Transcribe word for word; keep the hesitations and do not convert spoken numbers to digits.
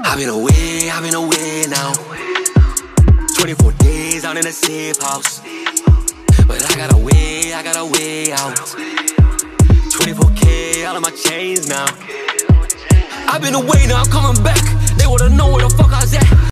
I've been away, I've been away now. twenty-four days out in the safe house, but I got a way, I got a way out. twenty-four K all of my chains now. I've been away, now I'm coming back. They wanna know where the fuck I was at.